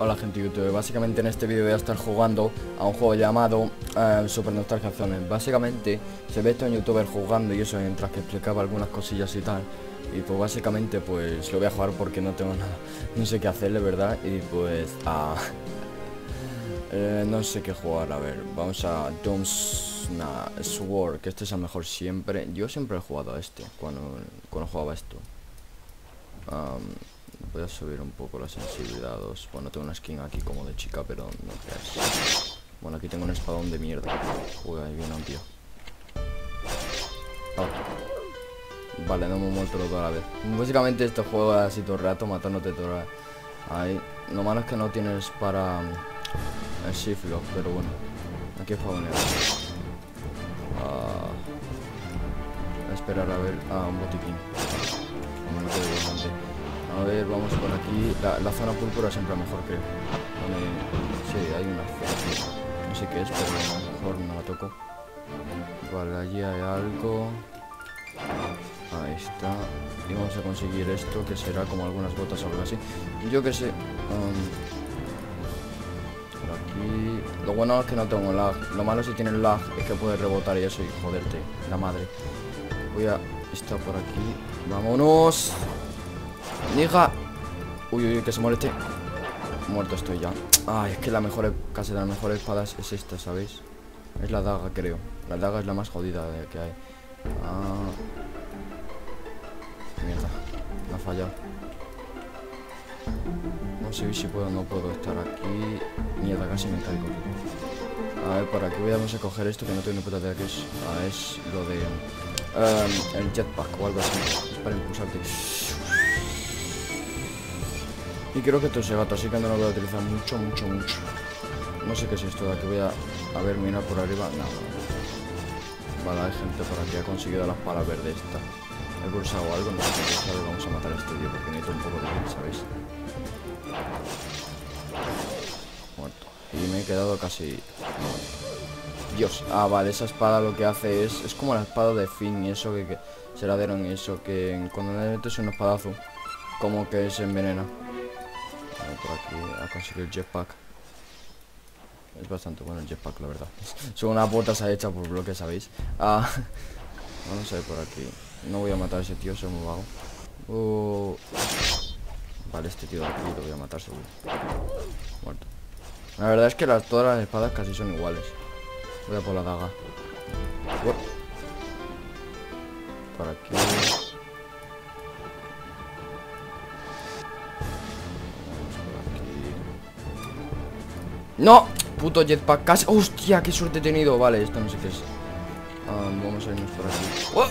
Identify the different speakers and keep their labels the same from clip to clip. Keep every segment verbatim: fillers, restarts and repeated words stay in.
Speaker 1: Hola gente de YouTube, básicamente en este vídeo voy a estar jugando a un juego llamado uh, Super Nostalgia Zone. Básicamente se ve esto en youtuber jugando y eso mientras que explicaba algunas cosillas y tal. Y pues básicamente pues lo voy a jugar porque no tengo nada, no sé qué hacerle, ¿verdad? Y pues uh, eh, no sé qué jugar, a ver, vamos a Doom's nah, Sword, que este es el mejor siempre. Yo siempre he jugado a este, cuando, cuando jugaba esto. Um, Voy a subir un poco la sensibilidad dos. Bueno, tengo una skin aquí como de chica, pero no creas. Bueno, aquí tengo un espadón de mierda. Uy, ahí viene un tío. Oh. Vale, no me he muerto toda la vez. Básicamente este juego es así todo el rato, matándote todo el rato. Ahí. Lo malo es que no tienes para um, el shift lock, pero bueno. Aquí es para poner. Uh, a esperar a ver. Ah, un botiquín. No me quedo bastante. A ver, vamos por aquí. La, la zona púrpura siempre mejor que... Donde, sí, hay una zona. No sé qué es, pero a lo mejor no la toco. Vale, allí hay algo. Ahí está. Y vamos a conseguir esto, que será como algunas botas o algo así. Yo qué sé. Um, por aquí... Lo bueno es que no tengo lag. Lo malo si tienes lag es que puedes rebotar y eso y joderte la madre. Voy a... Está por aquí. ¡Vámonos! ¡Hija! Uy, uy, uy, que se muere este. Muerto estoy ya. Ay, es que la mejor, casi de las mejores espadas es esta, ¿sabéis? Es la daga, creo. La daga es la más jodida que hay. Ah. Mierda. Me ha fallado. No sé si puedo o no puedo estar aquí. Mierda, casi me caigo. A ver, por aquí vamos a coger esto que no tengo ni puta idea que es. Ah, es lo de... Um, el jetpack o algo así. Es para impulsarte. Y creo que esto es el gato, así que no lo voy a utilizar mucho, mucho, mucho. No sé qué es esto de aquí. Voy a, a ver, mira por arriba. No, no. Vale, hay gente por aquí. Ha conseguido las palas verdes esta. He pulsado algo, no sé qué sabe. Vamos a matar a este tío porque necesito un poco de vida, ¿sabéis? Muerto. Y me he quedado casi... Dios. Ah, vale, esa espada lo que hace es... Es como la espada de Finn y eso que... que será de Aaron y eso que cuando le metes un espadazo como que se envenena. Por aquí a conseguir el jetpack. Es bastante bueno el jetpack, la verdad. Son unas botas hechas por bloques, ¿sabéis? Ah, vamos a ver por aquí. No voy a matar a ese tío, soy muy vago. Uh, vale, este tío de aquí lo voy a matar seguro. Muerto. La verdad es que las, todas las espadas casi son iguales. Voy a por la daga. Uh, por aquí. ¡No! Puto jetpack casi... ¡Hostia! ¡Qué suerte he tenido! Vale, esto no sé qué es. um, Vamos a irnos por aquí. ¡Oh!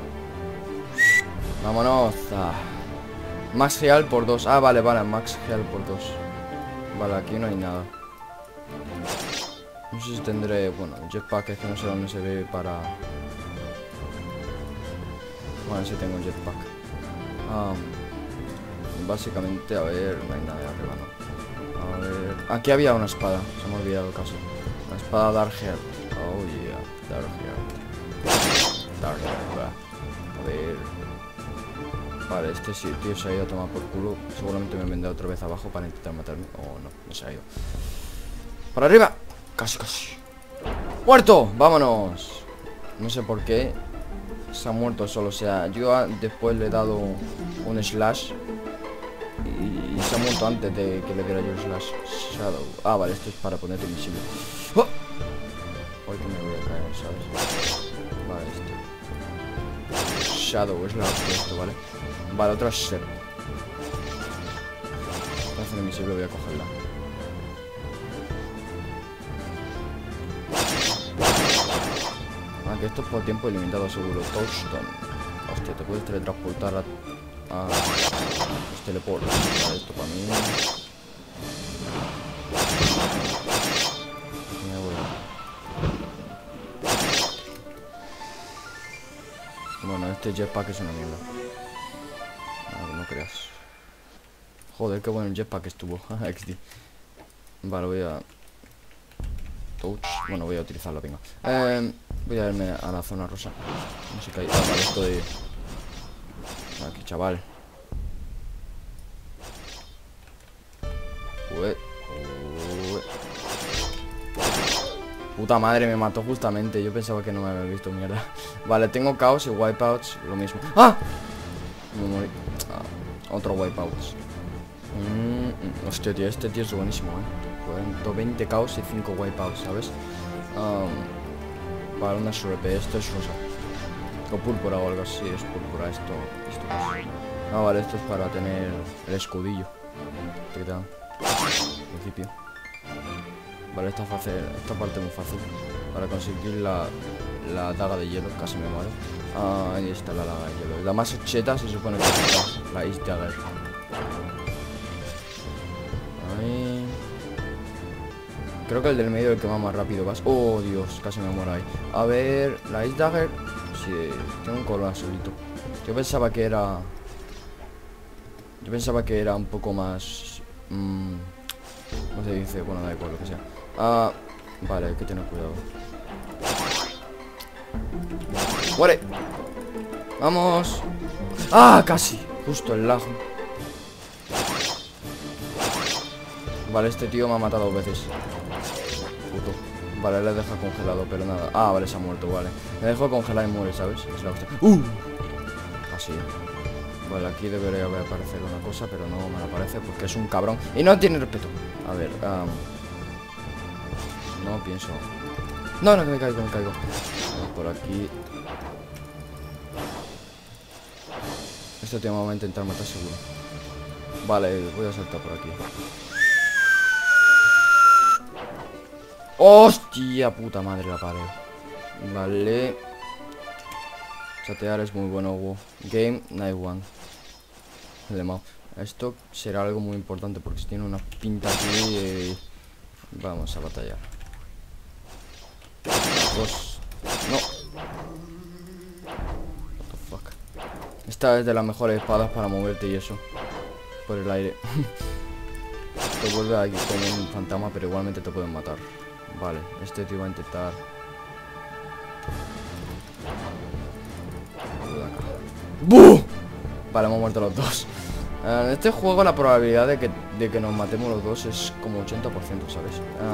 Speaker 1: Vámonos. ah. Max Heal por dos. Ah, vale, vale, Max Heal por dos. Vale, aquí no hay nada. No sé si tendré... Bueno, el jetpack es que no sé dónde se ve para... Bueno, sí tengo un jetpack. um, Básicamente, a ver... No hay nada de arriba, ¿no? A ver... Aquí había una espada, se me ha olvidado casi. La espada Darkheart. Oh yeah, Darkheart. Darkheart, a ver... Vale, este sí, tío se ha ido a tomar por culo. Seguramente me vendrá otra vez abajo para intentar matarme. Oh, no, no se ha ido. ¡Para arriba! Casi, casi. ¡Muerto! ¡Vámonos! No sé por qué se ha muerto solo, o sea, yo después le he dado un slash y se ha muerto antes de que le diera yo el slash. Shadow. Ah, vale, esto es para ponerte invisible. ¡Oh! Hoy que me voy a caer, ¿sabes? Vale, esto. Shadow es la de esto, ¿vale? Vale, otra set. Para hacer invisible voy a cogerla. Ah, que esto es por tiempo ilimitado seguro. Touchstone. Hostia, te puedes teletransportar a... a los teleportes. Vale, esto para mí. Me voy. Bueno, este jetpack es una mierda. No, no creas. Joder, qué bueno el jetpack estuvo. equis de. Vale, voy a... Touch. Bueno, voy a utilizarlo, venga. Eh, voy a irme a la zona rosa. No sé qué hay. Ah, vale, esto de... Aquí, chaval. Ué, Puta madre, me mató justamente. Yo pensaba que no me había visto, mierda. Vale, tengo caos y wipeouts, lo mismo. ¡Ah! Me morí. Ah, otro wipeouts. Mm, mm, hostia, tío, este tío es buenísimo, eh. ciento veinte caos y cinco wipeouts, ¿sabes? Um, vale, una S R P, esto es rosa. O púrpura o algo así, es púrpura esto. esto es. Ah, vale, esto es para tener el escudillo. ¿Qué tal? Al principio. Vale, esta, fácil, esta parte es muy fácil. Para conseguir la, la daga de hielo, casi me muero. Ah, ahí está la daga de hielo. La más cheta se supone que es la Ice Dagger. Ahí. Creo que el del medio es el que va más rápido vas. Oh, Dios, casi me muero ahí. A ver, la Ice Dagger. Sí, tiene un color azulito. Yo pensaba que era... Yo pensaba que era un poco más... Mmm, ¿cómo se dice? Bueno, da igual, lo que sea. Ah, vale, hay que tener cuidado. ¡Muere! ¡Vamos! ¡Ah, casi! Justo el lago. Vale, este tío me ha matado dos veces. Puto. Vale, le deja congelado, pero nada. Ah, vale, se ha muerto, vale. Le dejo congelar y muere, ¿sabes? Es la hostia. ¡Uh! Casi. Vale, aquí debería haber aparecer una cosa, pero no me aparece porque es un cabrón. Y no tiene respeto. A ver, um, no pienso. No, no, que me caigo, me caigo. Vamos por aquí. Este tío me va a intentar matar seguro. Vale, voy a saltar por aquí. ¡Hostia! Puta madre la pared. Vale. Chatear es muy bueno, wow. Game Night One. Lemao. Esto será algo muy importante porque si tiene una pinta aquí. Eh, vamos a batallar. Dos. No. What the fuck. Esta es de las mejores espadas para moverte y eso. Por el aire. Te vuelve aquí como un fantasma, pero igualmente te pueden matar. Vale, este tío va a intentar. ¡Buh! Vale, hemos muerto los dos. En este juego la probabilidad de que, de que nos matemos los dos es como ochenta por ciento, ¿sabes?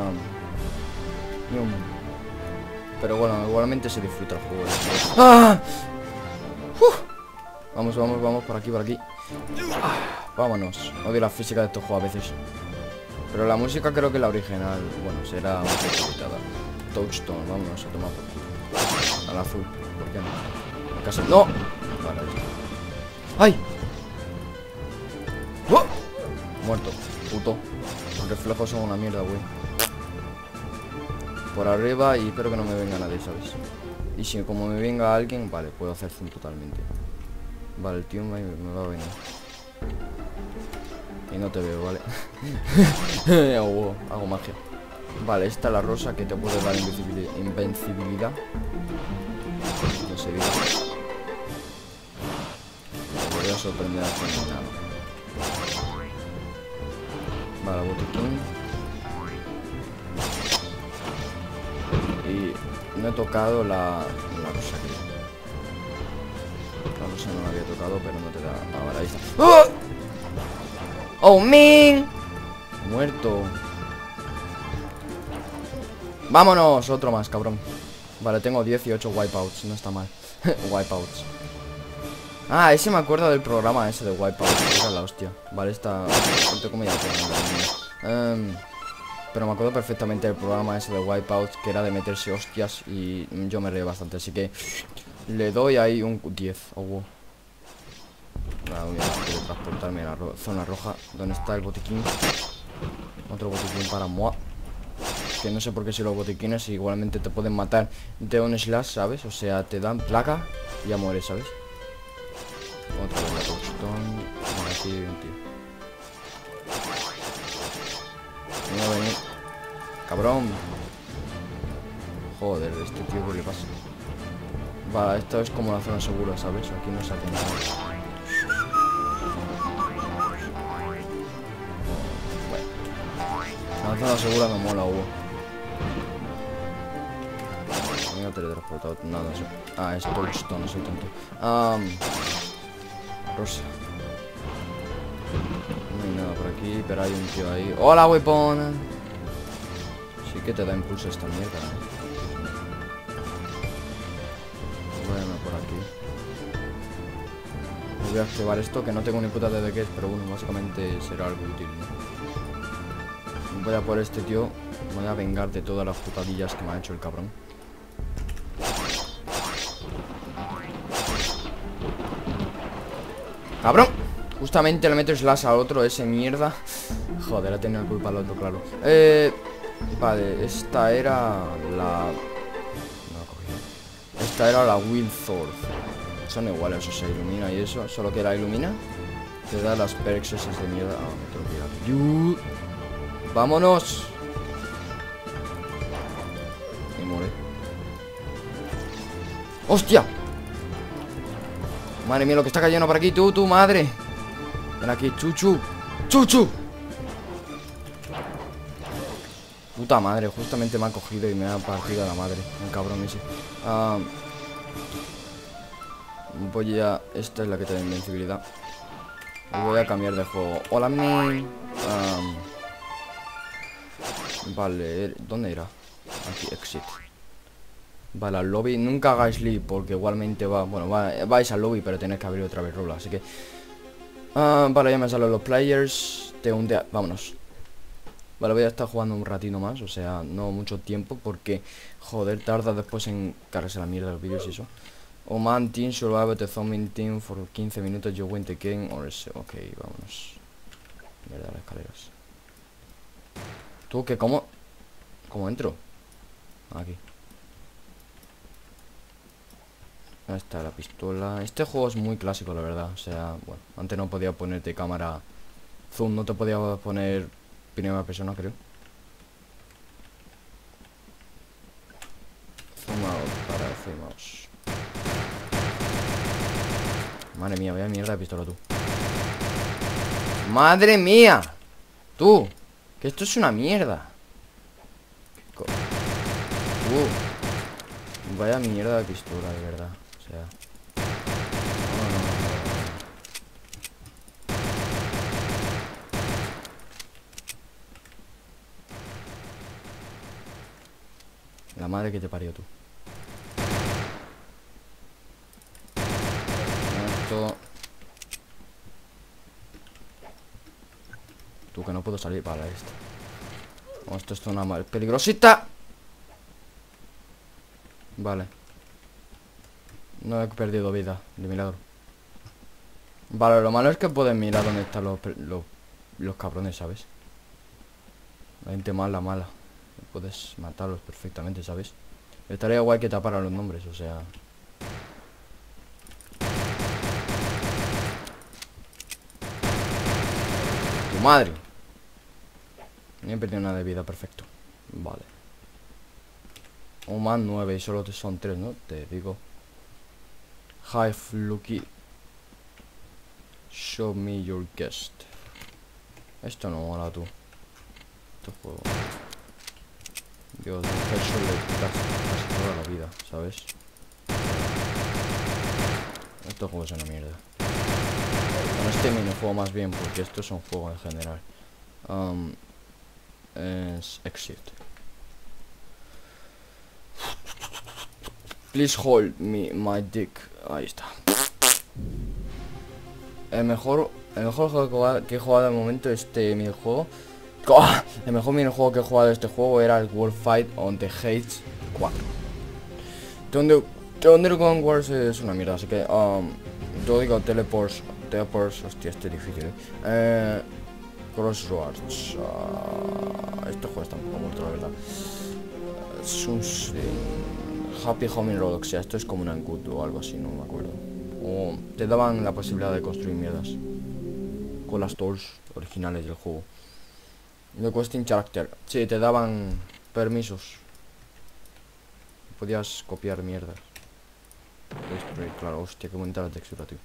Speaker 1: Um, pero bueno, igualmente se disfruta el juego. ¡Ah! ¡Uh! Vamos, vamos, vamos, por aquí, por aquí. ¡Ah! Vámonos. Odio la física de estos juegos a veces. Pero la música creo que la original, bueno, será un poco editada. Touchstone, vámonos a tomar por culo. Al azul, ¿por qué no? Casi... ¡No! Vale, ahí está. ¡Ay! ¡Oh! Muerto, puto. Los reflejos son una mierda, güey. Por arriba y espero que no me venga nadie, ¿sabes? Y si como me venga alguien, vale, puedo hacer zoom totalmente. Vale, el tío me, me va a venir. Y no te veo, ¿vale? hago, hago magia. Vale, esta es la rosa que te puede dar invencibilidad. Invencibilidad. No sé bien. Me voy a sorprender a nada. Vale, botiquín. Y no he tocado la, la rosa que... La rosa no la había tocado, pero no te da... Ahora, ahí está. ¡Oh! ¡Oh, man! Muerto. ¡Vámonos! Otro más, cabrón. Vale, tengo dieciocho wipeouts. No está mal. Wipeouts. Ah, ese me acuerdo del programa ese de wipeouts. Era la hostia. Vale, esta... Um, pero me acuerdo perfectamente del programa ese de wipeouts, que era de meterse hostias. Y yo me reí bastante. Así que le doy ahí un diez. Oh, wow. Nada, voy a teletransportarme a la ro zona roja. ¿Dónde está el botiquín? Otro botiquín para Moa. Que no sé por qué si los botiquines igualmente te pueden matar de un slash, ¿sabes? O sea, te dan placa y ya mueres, ¿sabes? Otro de la touchstone. Bueno, aquí hay un tío. No va a venir. Cabrón. Joder, este tío, ¿qué le pasa? Vale, esto es como la zona segura, ¿sabes? Aquí no se hace nada. La zona segura me mola, hubo. Me he teletransportado, nada, eso. Ah, es touchstone, no soy tonto. Um, Rosa. No hay nada por aquí, pero hay un tío ahí. ¡Hola, weapon! Sí, Sí que te da impulso esta mierda, ¿no? Voy a irme por aquí. Voy a activar esto, que no tengo ni puta idea de qué es, pero bueno, básicamente será algo útil, ¿no? Voy a por este tío. Me voy a vengar de todas las putadillas que me ha hecho el cabrón. ¡Cabrón! Justamente le meto slash al otro, ese mierda. Joder, ha tenido culpa al otro, claro. Eh... Vale, esta era la... No, cogí. Esta era la Will Sword. Son iguales, o sea, ilumina y eso. Solo que la ilumina te da las perks esas de mierda. Ah, me tengo que ir aquí. ¡Yu! ¡Vámonos! Me muere. ¡Hostia! Madre mía, lo que está cayendo por aquí. Tú, tú, madre. Ven aquí, chuchu. ¡Chuchu! Puta madre, justamente me ha cogido y me ha partido a la madre. Un cabrón ese. Um, voy a... Esta es la que te da invencibilidad. Y voy a cambiar de juego. Hola, mi... Um, vale, ¿dónde era? Aquí, exit. Vale, al lobby. Nunca hagáis leave porque igualmente va... Bueno, va, vais al lobby, pero tenéis que abrir otra vez rola. Así que... Uh, vale, ya me salen los players. Te hunde... Vámonos. Vale, voy a estar jugando un ratito más. O sea, no mucho tiempo porque... Joder, tarda después en cargarse la mierda de los vídeos y eso. Oh man, team survive the zombie team for quince minutos. You win the game or so. Ok, vámonos. Mierda, las escaleras. ¿Tú qué? ¿Cómo? ¿Cómo entro? Aquí. Ahí está la pistola. Este juego es muy clásico, la verdad. O sea, bueno, antes no podía ponerte cámara zoom, no te podía poner primera persona, creo. Zoom out para zoom out. Madre mía, vaya mierda de pistola, tú. ¡Madre mía! Tú, que esto es una mierda. Tú, vaya mierda de pistola, de verdad. O sea... No, no, no, no. La madre que te parió, tú. Esto... Tú, que no puedo salir para esto. Oh, esto es una mal peligrosita. Vale. No he perdido vida, de milagro. Vale, lo malo es que puedes mirar dónde están los, los, los cabrones, ¿sabes? La gente mala, mala. Puedes matarlos perfectamente, ¿sabes? Estaría guay que taparan los nombres, o sea... ¡Tu madre! No he perdido nada de vida, perfecto. Vale. Un man nueve y solo son tres, ¿no? Te digo. Hi, Fluky. Show me your guest. Esto no mola, tú. Este juego. Dios, un headshot le quitas casi toda la vida, ¿sabes? Este juego es una mierda. Bueno, este minijuego más bien, porque esto es un juego en general. Um, es exit. Please hold me, my dick. Ahí está. El mejor, el mejor juego que he jugado de momento este minijuego. El mejor minijuego que he jugado de este juego era el World Fight on the Heights cuatro. The Underground Wars es una mierda, así que um, yo digo teleports, teleports, hostia, este es difícil, eh. eh Crossroads. Uh, este juego está un poco muerto, la verdad. Uh, Happy Homing Road, o sea, esto es como un Good o algo así, no me acuerdo. O te daban la posibilidad de construir mierdas con las tools originales del juego. The Questing Character, sí, te daban permisos. Podías copiar mierdas. Display, claro, hostia, que bonita la textura, tío.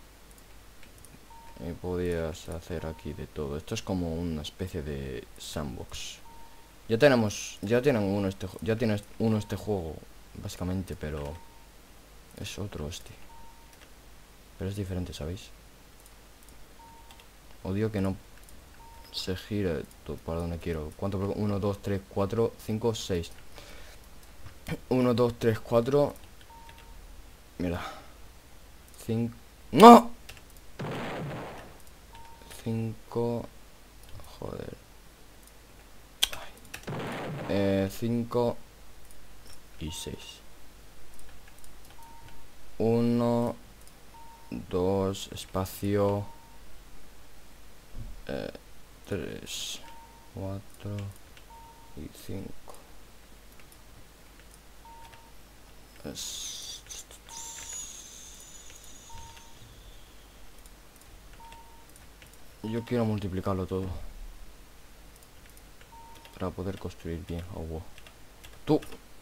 Speaker 1: Y podías hacer aquí de todo. Esto es como una especie de sandbox. Ya tenemos, ya tienen uno este, ya tienes uno este juego, básicamente, pero es otro este. Pero es diferente, ¿sabéis? Odio que no se gira esto para donde quiero. ¿Cuánto? uno, dos, tres, cuatro, cinco, seis. uno, dos, tres, cuatro. Mira. cinco. ¡No! cinco. Joder. Eh, cinco y seis. uno, dos, espacio. Eh, tres, cuatro y cinco. Es... Yo quiero multiplicarlo todo para poder construir bien. Oh, wow. Tú.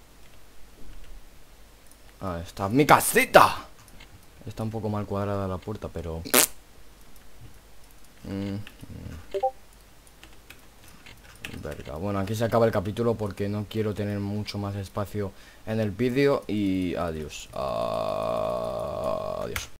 Speaker 1: Ah, está mi casita. Está un poco mal cuadrada la puerta, pero... Mm, mm. Verga. Bueno, aquí se acaba el capítulo porque no quiero tener mucho más espacio en el vídeo. Y adiós. Adiós.